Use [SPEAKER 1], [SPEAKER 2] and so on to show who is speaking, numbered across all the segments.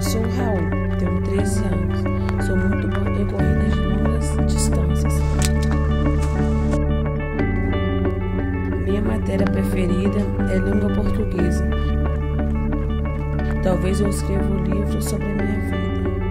[SPEAKER 1] sou o Raul, tenho 13 anos. Sou muito bom em corridas de longas distâncias. Minha matéria preferida é língua portuguesa. Talvez eu escreva um livro sobre a minha vida.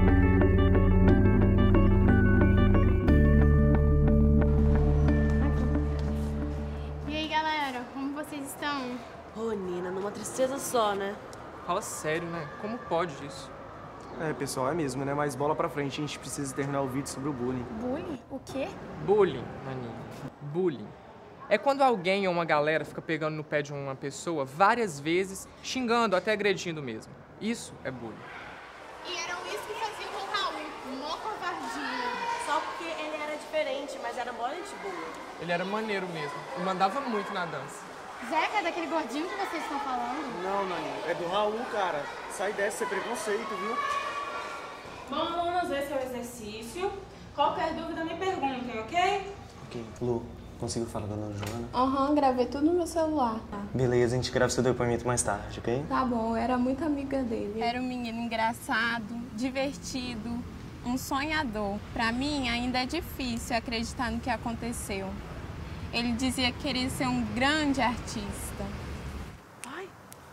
[SPEAKER 2] E aí, galera, como vocês estão?
[SPEAKER 3] Ô, Nina, numa tristeza só, né?
[SPEAKER 4] Fala sério, né? Como pode isso?
[SPEAKER 5] É, pessoal, é mesmo, né? Mas bola pra frente, a gente precisa terminar o vídeo sobre o bullying.
[SPEAKER 2] Bullying? O quê?
[SPEAKER 4] Bullying, Naninha. Bullying. É quando alguém ou uma galera fica pegando no pé de uma pessoa várias vezes, xingando, até agredindo mesmo. Isso é bullying.
[SPEAKER 2] E eram isso que faziam com o Raul, mó covardia.
[SPEAKER 3] Só porque ele era diferente, mas era mó gente boa.
[SPEAKER 4] Ele era maneiro mesmo e mandava muito na dança.
[SPEAKER 2] Zeca, é daquele gordinho que vocês estão falando?
[SPEAKER 5] Não, Naninho, é do Raul, cara. Sai dessa, é preconceito, viu?
[SPEAKER 6] Bom, alunos, esse é o exercício. Qualquer dúvida me perguntem, ok?
[SPEAKER 7] Ok. Lu, conseguiu falar com a dona Joana?
[SPEAKER 8] Aham, gravei tudo no meu celular.
[SPEAKER 7] Beleza, a gente grava seu depoimento mais tarde, ok?
[SPEAKER 8] Tá bom, eu era muito amiga dele.
[SPEAKER 2] Era um menino engraçado, divertido, um sonhador. Pra mim, ainda é difícil acreditar no que aconteceu. Ele dizia que queria ser um grande artista.
[SPEAKER 3] Ai,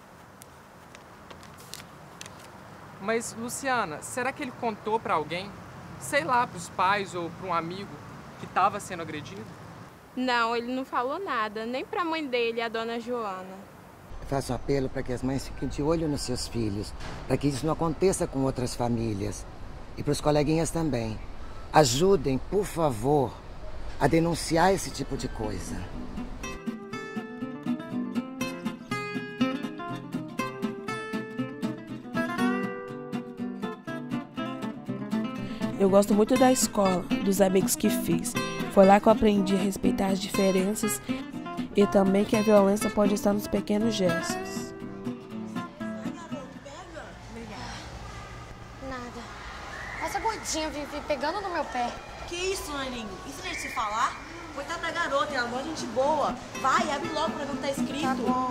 [SPEAKER 4] Mas, Luciana, será que ele contou pra alguém? Sei lá, pros pais ou pra um amigo que estava sendo agredido?
[SPEAKER 2] Não, ele não falou nada, nem pra mãe dele, a dona Joana.
[SPEAKER 9] Faço um apelo para que as mães fiquem de olho nos seus filhos, para que isso não aconteça com outras famílias. E para os coleguinhas também. Ajudem, por favor, a denunciar esse tipo de coisa.
[SPEAKER 1] Eu gosto muito da escola, dos amigos que fiz. Foi lá que eu aprendi a respeitar as diferenças e também que a violência pode estar nos pequenos gestos.
[SPEAKER 10] Nada. Essa gordinha vive pegando no meu pé.
[SPEAKER 3] que isso, Naninho? Isso não é de se falar? Coitada da garota, ela é uma gente boa. Vai, abre logo pra ver o que tá escrito.
[SPEAKER 10] Tá bom.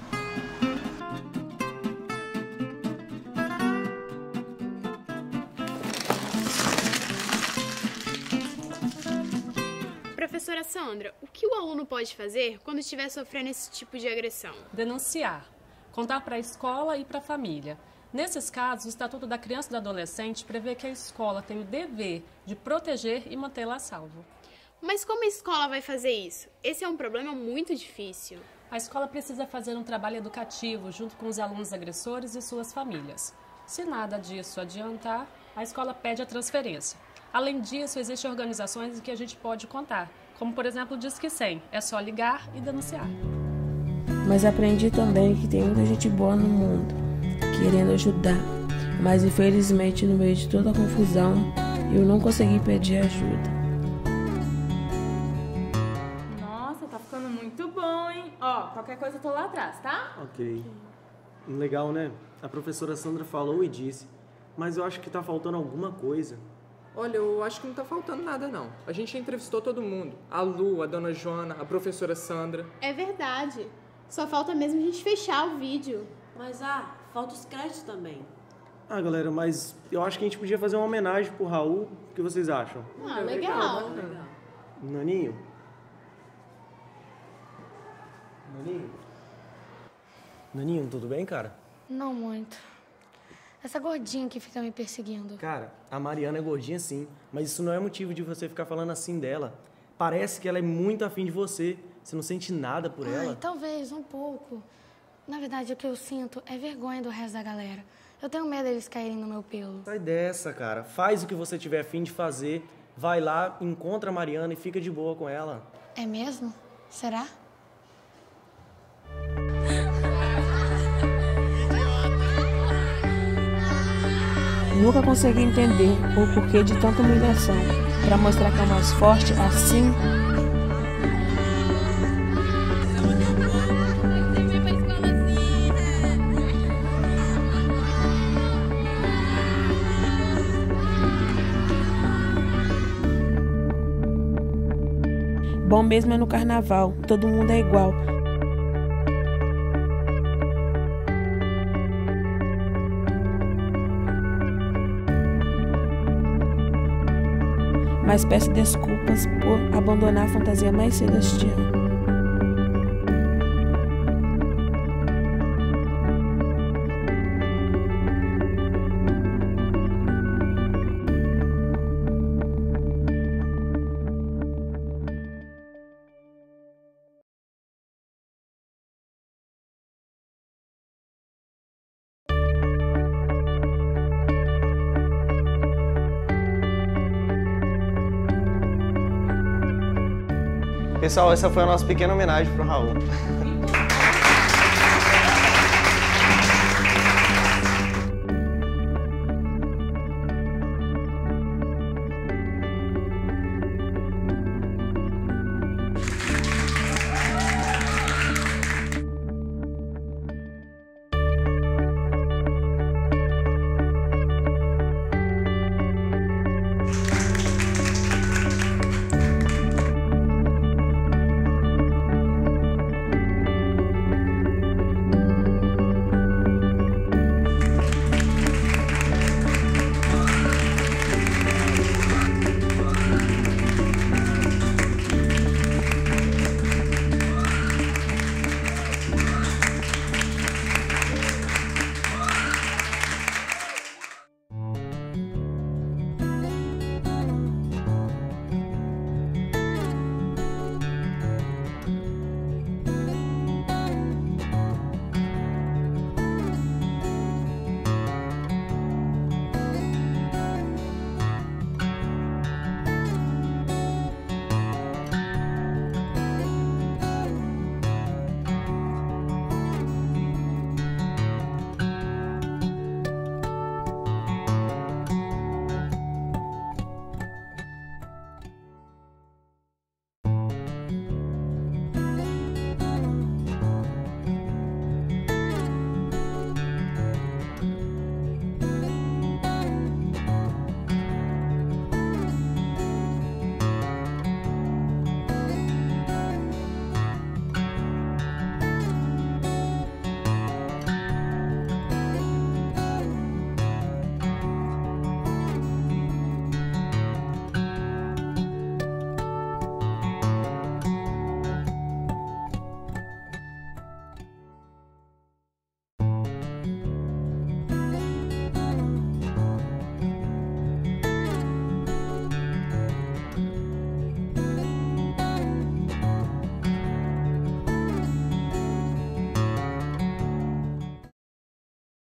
[SPEAKER 2] Professora Sandra, o que o aluno pode fazer quando estiver sofrendo esse tipo de agressão?
[SPEAKER 11] Denunciar, contar para a escola e para a família. Nesses casos, o Estatuto da Criança e do Adolescente prevê que a escola tem o dever de proteger e mantê-la a salvo.
[SPEAKER 2] Mas como a escola vai fazer isso? Esse é um problema muito difícil.
[SPEAKER 11] A escola precisa fazer um trabalho educativo junto com os alunos agressores e suas famílias. Se nada disso adiantar, a escola pede a transferência. Além disso, existem organizações em que a gente pode contar, como por exemplo o Disque 100. É só ligar e denunciar.
[SPEAKER 1] Mas aprendi também que tem muita gente boa no mundo, querendo ajudar. Mas infelizmente, no meio de toda a confusão, eu não consegui pedir ajuda.
[SPEAKER 6] Nossa, tá ficando muito bom, hein? Ó, qualquer coisa eu tô lá atrás, tá?
[SPEAKER 5] Ok. Legal, né? A professora Sandra falou e disse, mas eu acho que tá faltando alguma coisa.
[SPEAKER 4] Olha, eu acho que não tá faltando nada, não. A gente já entrevistou todo mundo. A Lu, a dona Joana, a professora Sandra.
[SPEAKER 2] É verdade. Só falta mesmo a gente fechar o vídeo.
[SPEAKER 3] Mas, falta os créditos também.
[SPEAKER 5] Ah, galera, mas eu acho que a gente podia fazer uma homenagem pro Raul. O que vocês acham?
[SPEAKER 2] Ah, legal.
[SPEAKER 5] Naninho? Naninho? Naninho, tudo bem, cara?
[SPEAKER 10] Não muito. Essa gordinha que fica me perseguindo.
[SPEAKER 5] Cara, a Mariana é gordinha sim, mas isso não é motivo de você ficar falando assim dela. Parece que ela é muito afim de você. Você não sente nada por ela?
[SPEAKER 10] Talvez, um pouco. Na verdade, o que eu sinto é vergonha do resto da galera. Eu tenho medo deles caírem no meu pelo.
[SPEAKER 5] Sai dessa, cara. Faz o que você tiver afim de fazer. Vai lá, encontra a Mariana e fica de boa com ela.
[SPEAKER 10] É mesmo? Será?
[SPEAKER 1] Nunca consegui entender o porquê de tanta humilhação. Para mostrar que é o mais forte, assim. Bom mesmo é no carnaval, todo mundo é igual. mas peço desculpas por abandonar a fantasia mais celestial.
[SPEAKER 7] Pessoal, essa foi a nossa pequena homenagem pro Raul.